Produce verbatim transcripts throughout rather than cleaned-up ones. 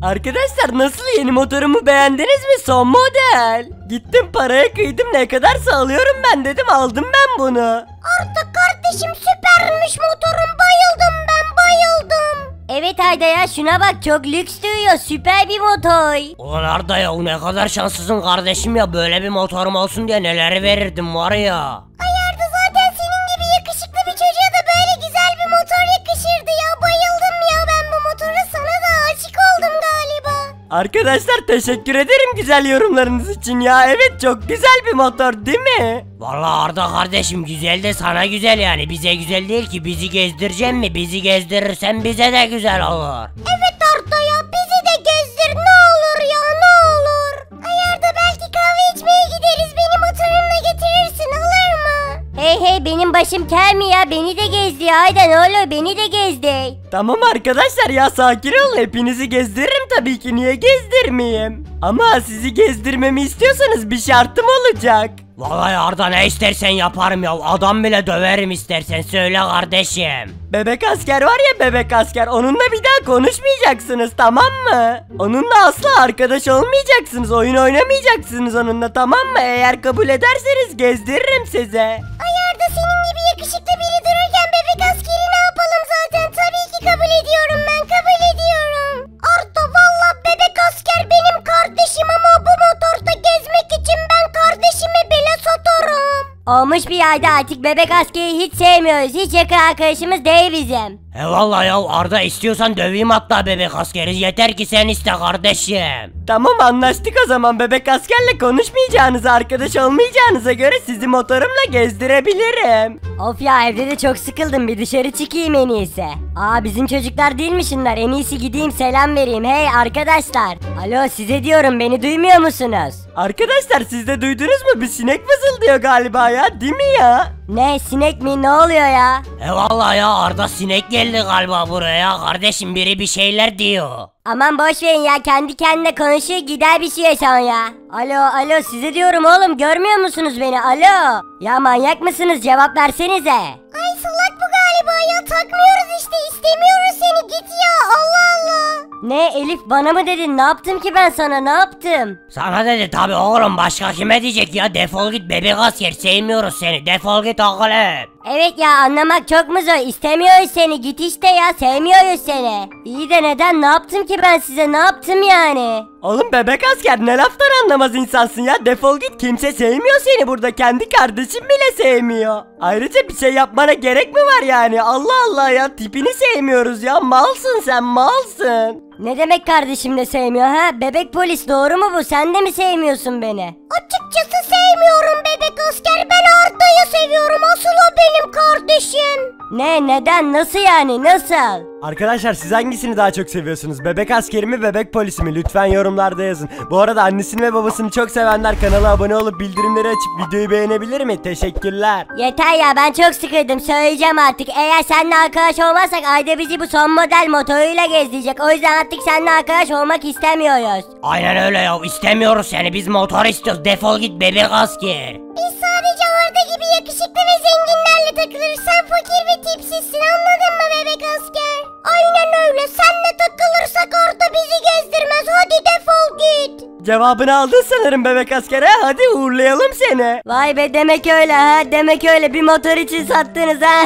Arkadaşlar nasıl, yeni motorumu beğendiniz mi? Son model. Gittim paraya kıydım, ne kadarsa alıyorum ben dedim, aldım ben bunu. Arda kardeşim süpermiş motorun, bayıldım ben, bayıldım. Evet Ayda ya, şuna bak, çok lüks duyuyor, süper bir motor. Ulan Arda ya, ne kadar şanslısın kardeşim ya, böyle bir motorum olsun diye neleri verirdim var ya. Ay Arda, zaten senin gibi yakışıklı bir çocuğa da böyle güzel bir motor yakışırdı ya, bayıldım ya ben bu motora, sana da aşık oldum galiba. Arkadaşlar teşekkür ederim güzel yorumlarınız için ya. Evet, çok güzel bir motor değil mi? Vallahi Arda kardeşim, güzel de sana güzel yani, bize güzel değil ki. Bizi gezdireceğim mi? Bizi gezdirirsen bize de güzel olur. Evet Arda ya, bizi de gezdir ne olur ya, ne olur. Ay Arda, belki kahve içmeye gideriz, beni motorunla getirirsin, olur mu? Hey hey, benim başım kel mi ya, beni de gezdi Ayda, ne olur beni de gezdi. Tamam arkadaşlar ya, sakin olun, hepinizi gezdiririm tabii ki, niye gezdirmeyeyim? Ama sizi gezdirmemi istiyorsanız bir şartım olacak. Vallahi Arda, ne istersen yaparım ya, adam bile döverim, istersen söyle kardeşim. Bebek asker var ya, bebek asker, onunla bir daha konuşmayacaksınız, tamam mı? Onunla asla arkadaş olmayacaksınız, oyun oynamayacaksınız onunla, tamam mı? Eğer kabul ederseniz gezdiririm size. Ay Arda, senin gibi yakışıklı biri dururken bebek askeri ne yapalım zaten, tabii ki kabul ediyorum, ben kabul ediyorum. Arda, valla bebek asker benim kardeşim ama bu motorda gezmek için ben kardeşimi bile satarım. Olmuş bir yerde, artık bebek askeri hiç sevmiyoruz, hiç yakın arkadaşımız değil bizim. He vallahi ya Arda, istiyorsan döveyim hatta bebek askeri, yeter ki sen iste kardeşim. Tamam, anlaştık o zaman, bebek askerle konuşmayacağınıza, arkadaş olmayacağınıza göre sizi motorumla gezdirebilirim. Of ya, evde de çok sıkıldım, bir dışarı çıkayım en iyisi. Aa, bizim çocuklar değil mi şunlar, en iyisi gideyim selam vereyim. Hey arkadaşlar, alo size diyorum, beni duymuyor musunuz? Arkadaşlar siz de duydunuz mu, bir sinek fısıldıyor galiba ya, değil mi ya? Ne, sinek mi, ne oluyor ya? He vallahi ya Arda, sinek geldi galiba buraya kardeşim, biri bir şeyler diyor. Aman boş verin ya, kendi kendine konuşuyor gider bir şey yaşan ya. Alo alo, size diyorum oğlum, görmüyor musunuz beni, alo? Ya manyak mısınız, cevap versenize. Ay salak bu galiba ya, takmıyoruz işte, istemiyoruz seni, git ya, Allah Allah. Ne Elif, bana mı dedin, ne yaptım ki ben sana, ne yaptım? Sana dedi tabi oğlum, başka kime diyecek ya, defol git bebek asker, sevmiyoruz seni, defol git oğlum. Evet ya, anlamak çok mu zor, istemiyoruz seni, git işte ya, sevmiyoruz seni. İyi de neden, ne yaptım ki ben size, ne yaptım yani? Oğlum bebek asker, ne laftan anlamaz insansın ya, defol git, kimse sevmiyor seni burada, kendi kardeşim bile sevmiyor. Ayrıca bir şey yapmana gerek mi var yani, Allah Allah ya, tipini sevmiyoruz ya, malsın sen, malsın. Ne demek kardeşim de sevmiyor ha, bebek polis, doğru mu bu, sen de mi sevmiyorsun beni? Açıkçası sevmiyorum bebek asker, ben Arda'yı seviyorum, asıl o benim kardeşim. Ne, neden, nasıl yani, nasıl? Arkadaşlar siz hangisini daha çok seviyorsunuz? Bebek askeri mi, bebek polisi mi? Lütfen yorumlarda yazın. Bu arada annesini ve babasını çok sevenler kanala abone olup bildirimleri açıp videoyu beğenebilir mi? Teşekkürler. Yeter ya, ben çok sıkıldım, söyleyeceğim artık. Eğer seninle arkadaş olmazsak Ayda bizi bu son model motoruyla gezdirecek. O yüzden artık seninle arkadaş olmak istemiyoruz. Aynen öyle ya, istemiyoruz seni, biz motor istiyoruz, defol git bebek asker. Biz sadece Arda gibi yakışıklı ve zenginlerle takılırız. Sen fakir ve tipsizsin, anladın mı bebek asker? Aynen öyle, senle takılırsak Arda bizi gezdirmez, hadi defol git. Cevabını aldın sanırım bebek askere, hadi uğurlayalım seni. Vay be, demek öyle ha, demek öyle, bir motor için sattınız ha.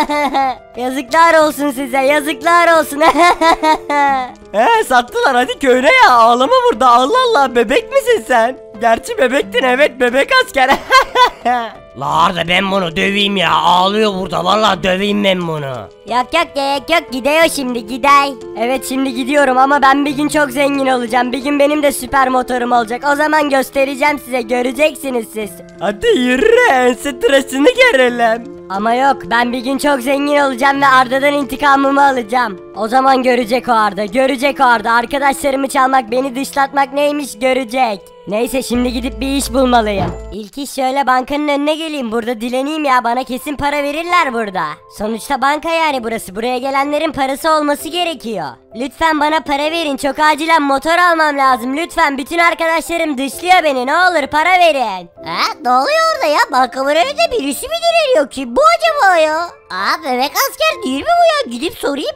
Yazıklar olsun size, yazıklar olsun. He sattılar, hadi köyüne ya, ağlama burada, Allah Allah, bebek misin sen? Gerçi bebektin, evet, bebek asker. La Arda, ben bunu döveyim ya, ağlıyor burada, vallahi döveyim ben bunu. Yok yok, gerek yok, gidiyor şimdi, gider. Evet şimdi gidiyorum ama ben bir gün çok zengin olacağım, bir gün benim de süper motorum olacak, o zaman göstereceğim size, göreceksiniz siz. Hadi yürü, ense tıraşını görelim. Ama yok, ben bir gün çok zengin olacağım ve Arda'dan intikamımı alacağım. O zaman görecek o Arda, görecek o Arda, arkadaşlarımı çalmak, beni dışlatmak neymiş görecek. Neyse, şimdi gidip bir iş bulmalıyım. İlk iş şöyle bankanın önüne geleyim, burada dileneyim ya, bana kesin para verirler burada. Sonuçta banka yani burası, buraya gelenlerin parası olması gerekiyor. Lütfen bana para verin, çok acilen motor almam lazım, lütfen, bütün arkadaşlarım dışlıyor beni, ne olur para verin. Ha, ne oluyor orada ya, bankamın önünde birisi mi direniyor, kim bu acaba ya? Aa, bebek asker değil mi bu ya, gidip sorayım, belki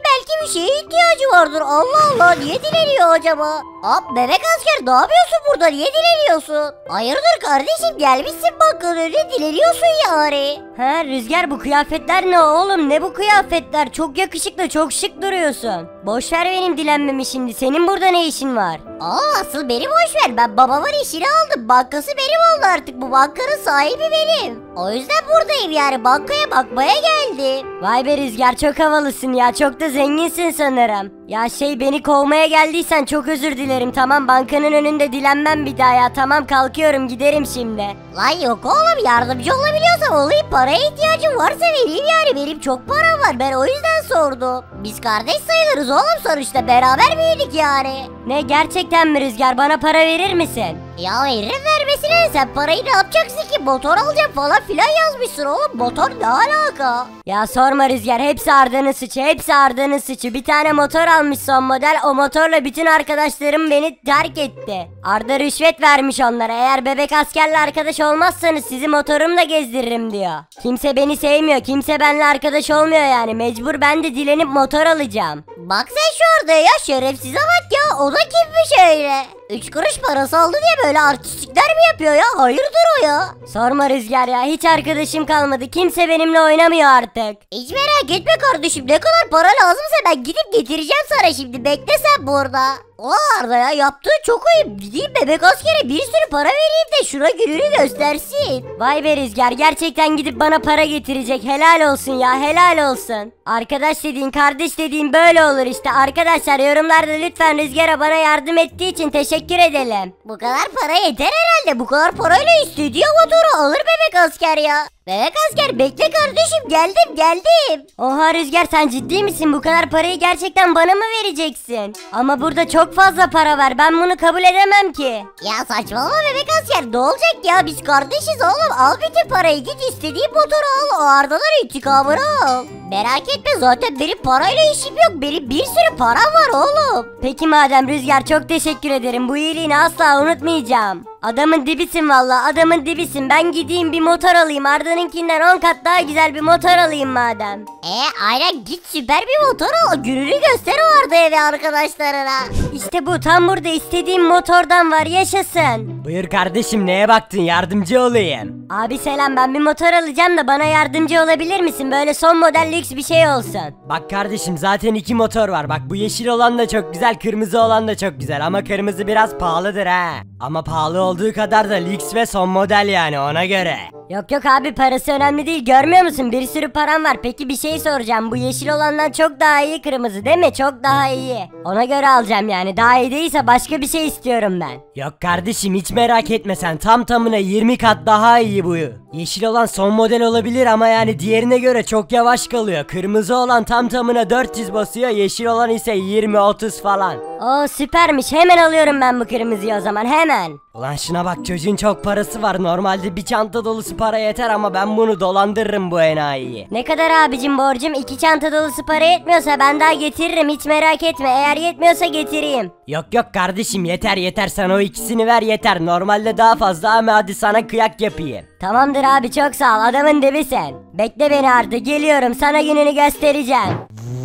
bir şeye ihtiyacı vardır. Allah Allah, niye dileniyor acaba? Hop bebek asker, ne yapıyorsun burada, niye dileniyorsun? Hayırdır kardeşim, gelmişsin bakın öyle dileniyorsun yani. He Rüzgar, bu kıyafetler ne oğlum, ne bu kıyafetler? Çok yakışıklı, çok şık duruyorsun. Boş ver benim dilenmemi şimdi, senin burada ne işin var? Aa asıl beni boş ver, ben babamın işini aldım, bankası benim oldu artık, bu bankanın sahibi benim. O yüzden buradayım yani, bankaya bakmaya geldim. Vay be Rüzgar, çok havalısın ya, çok da zenginsin sanırım. Ya şey, beni kovmaya geldiysen çok özür dilerim, tamam, bankanın önünde dilenmem bir daha ya, tamam, kalkıyorum, giderim şimdi. Lan yok oğlum, yardımcı olabiliyorsam olayım, paraya ihtiyacım varsa vereyim yani, benim çok param var, ben o yüzden sordum. Biz kardeş sayılırız oğlum, sonuçta beraber büyüdük yani. Ne, gerçekten mi Rüzgar, bana para verir misin? Ya veririm vermesine, sen parayı ne yapacaksın ki, motor alacağım falan filan yazmışsın oğlum, motor ne alaka? Ya sorma Rüzgar, hepsi Arda'nın suçu, hepsi Arda'nın suçu. Bir tane motor almış son model, o motorla bütün arkadaşlarım beni terk etti. Arda rüşvet vermiş onlara, eğer bebek askerle arkadaş olmazsanız sizi motorumla gezdiririm diyor. Kimse beni sevmiyor, kimse benimle arkadaş olmuyor yani, mecbur ben de dilenip motor alacağım. Bak sen şu Arda'ya ya, şerefsize bak ya, o da kimmiş öyle? Üç kuruş parası aldı diye böyle artistlikler mi yapıyor ya? Hayırdır o ya? Sorma Rüzgar ya, hiç arkadaşım kalmadı. Kimse benimle oynamıyor artık. Hiç merak etme kardeşim, ne kadar para lazımsa ben gidip getireceğim sana şimdi. Bekle sen burada. O Arda ya, yaptığı çok ayıp. Gideyim bebek askere bir sürü para vereyim de şuna gününü göstersin. Vay be Rüzgar, gerçekten gidip bana para getirecek. Helal olsun ya, helal olsun. Arkadaş dediğin, kardeş dediğin böyle olur işte. Arkadaşlar yorumlarda lütfen Rüzgar'a bana yardım ettiği için teşekkür edelim. Bu kadar para yeter herhalde. Bu kadar parayla istediği motoru alır bebek asker ya. Bebek asker bekle kardeşim, geldim geldim. Oha Rüzgar, sen ciddi misin? Bu kadar parayı gerçekten bana mı vereceksin? Ama burada çok fazla para var, ben bunu kabul edemem ki. Ya saçmalama bebek asker, ne olacak ya, biz kardeşiz oğlum, al bütün parayı, git istediğin motoru al, o Arda'dan intikamını al. Merak etme, zaten benim parayla işim yok, benim bir sürü param var oğlum. Peki madem Rüzgar, çok teşekkür ederim, bu iyiliğini asla unutmayacağım. Adamın dibisin valla, adamın dibisin. Ben gideyim bir motor alayım, Arda'nınkinden on kat daha güzel bir motor alayım madem. E aynen, git süper bir motor al, gününü göster o Arda'ya ve arkadaşlarına. İşte bu, tam burada istediğim motordan var, yaşasın. Buyur kardeşim, neye baktın, yardımcı olayım. Abi selam, ben bir motor alacağım da bana yardımcı olabilir misin? Böyle son model lüks bir şey olsun. Bak kardeşim, zaten iki motor var, bak bu yeşil olan da çok güzel, kırmızı olan da çok güzel, ama kırmızı biraz pahalıdır ha. Ama pahalı olduğu kadar da lüks ve son model yani, ona göre. Yok yok abi, parası önemli değil, görmüyor musun, bir sürü param var. Peki bir şey soracağım, bu yeşil olandan çok daha iyi kırmızı değil mi? Çok daha iyi. Ona göre alacağım yani, daha iyi değilse başka bir şey istiyorum ben. Yok kardeşim, hiç merak etme sen, tam tamına yirmi kat daha iyi bu. Yeşil olan son model olabilir ama yani diğerine göre çok yavaş kalıyor. Kırmızı olan tam tamına dört yüz basıyor, yeşil olan ise yirmi otuz falan. Oo süpermiş, hemen alıyorum ben bu kırmızıyı o zaman, hemen. Ulan şuna bak, çocuğun çok parası var, normalde bir çanta dolusu para yeter ama ben bunu dolandırırım bu enayiyi. Ne kadar abicim borcum? İki çanta dolusu para yetmiyorsa ben daha getiririm, hiç merak etme, eğer yetmiyorsa getireyim. Yok yok kardeşim, yeter yeter, sen o ikisini ver yeter, normalde daha fazla ama hadi sana kıyak yapayım. Tamamdır abi, çok sağ ol, adamın dibi sen. Bekle beni Arda, geliyorum, sana gününü göstereceğim.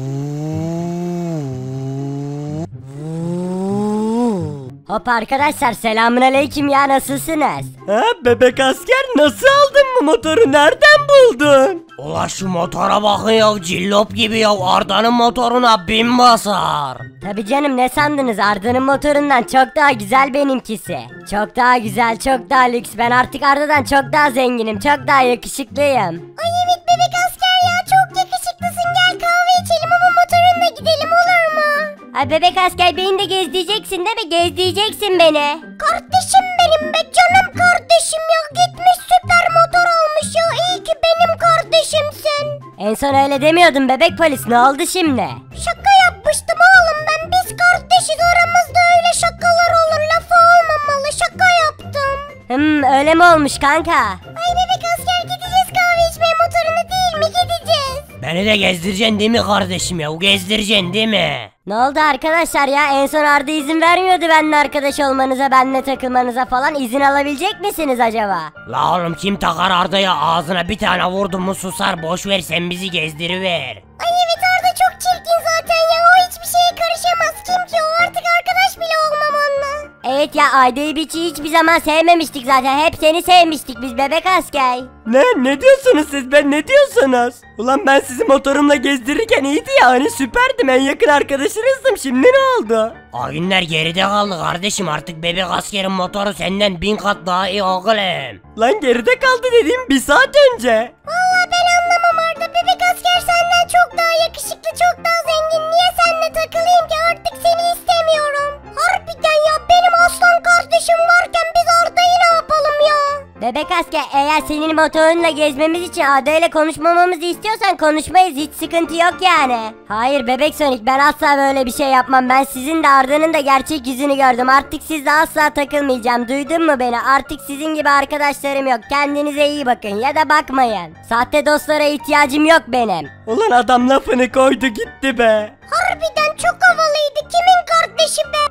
Hop arkadaşlar, selamünaleyküm ya, nasılsınız? Ha bebek asker, nasıl aldın bu motoru, nereden buldun? Ula şu motora bakın ya, cillop gibi ya, Arda'nın motoruna bin basar. Tabi canım, ne sandınız, Arda'nın motorundan çok daha güzel benimkisi. Çok daha güzel, çok daha lüks, ben artık Arda'dan çok daha zenginim, çok daha yakışıklıyım. Ay evet bebek asker ya, çok yakışıklısın, gel kahve içelim ama motorunla gidelim, olur mu? Ay bebek asker, beni de gezdireceksin değil mi, gezdireceksin beni. Kardeşim benim be, canım kardeşim ya, gitmiş süper motor almış ya, iyi ki benim kardeşimsin. En son öyle demiyordun bebek polis, ne oldu şimdi? Şaka yapmıştım oğlum ben, biz kardeşiz, aramızda öyle şakalar olur, lafı olmamalı, şaka yaptım. Hmm öyle mi olmuş kanka? Ay bebek asker, gideceğiz kahve içmeye, motorunu değil mi gideceğiz? Beni de gezdireceksin değil mi kardeşim ya, gezdireceksin değil mi? Ne oldu arkadaşlar ya? En son Arda izin vermiyordu benimle arkadaş olmanıza, benimle takılmanıza falan. İzin alabilecek misiniz acaba? La oğlum kim takar Arda'ya, ağzına bir tane vurdun mu susar, boş ver sen bizi gezdiriver. Ay evet, Arda çok çirkin zaten ya. O hiçbir şeye karışamaz. Kim ki o? Artık arkadaş bile olmam onunla. Evet ya, Ayda'yı Biçi'yi hiçbir zaman sevmemiştik zaten. Hep seni sevmiştik biz bebek asker. Ne? Ne diyorsunuz siz? Ben ne diyorsunuz? Ulan ben sizi motorumla gezdirirken iyiydi ya, hani süperdim, en yakın arkadaşınızdım, şimdi ne oldu? O günler geride kaldı kardeşim, artık bebek askerin motoru senden bin kat daha iyi oğlum. Lan geride kaldı dediğim bir saat önce. Vallahi ben anlamam Arda. Bebek asker senden çok daha yakışıklı, çok daha zengin. Niye seninle takılayım ki? Artık seni istemiyorum. Harbiden ya, benim aslan kardeşim varken biz Arda'yı ne yapalım ya? Bebek asker, eğer senin motorunla gezmemiz için Arda ile konuşmamamızı istiyorsan konuşmayız, hiç sıkıntı yok yani. Hayır bebek Sonic, ben asla böyle bir şey yapmam. Ben sizin de Arda'nın da gerçek yüzünü gördüm. Artık sizle asla takılmayacağım, duydun mu beni? Artık sizin gibi arkadaşlarım yok. Kendinize iyi bakın ya da bakmayın. Sahte dostlara ihtiyacım yok benim. Ulan adam lafını koydu gitti be. Harbiden çok havalıydı. Kimin kardeşi be?